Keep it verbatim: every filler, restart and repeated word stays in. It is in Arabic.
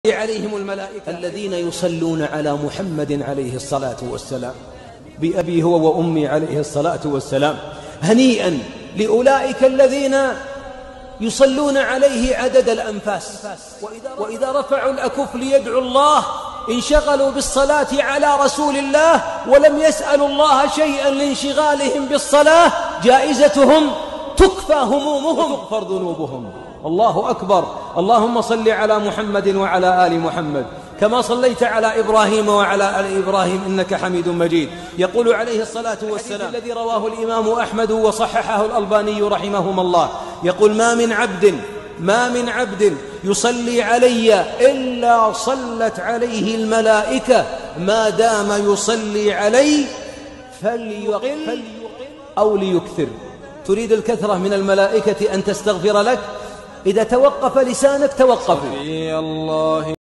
عليهم الملائكة الذين يصلون على محمد عليه الصلاة والسلام بأبي هو وأمي عليه الصلاة والسلام. هنيئا لأولئك الذين يصلون عليه عدد الأنفاس، وإذا رفعوا الأكف ليدعوا الله انشغلوا بالصلاة على رسول الله ولم يسألوا الله شيئا لانشغالهم بالصلاة، جائزتهم تكفى همومهم وتغفر ذنوبهم. الله أكبر. اللهم صل على محمد وعلى آل محمد كما صليت على إبراهيم وعلى آل إبراهيم إنك حميد مجيد. يقول عليه الصلاة والسلام الذي رواه الإمام أحمد وصححه الألباني رحمهما الله، يقول ما من عبد ما من عبد يصلي علي إلا صلت عليه الملائكة ما دام يصلي علي فليقل أو ليكثر. تريد الكثرة من الملائكة أن تستغفر لك؟ إذا توقف لسانك توقف.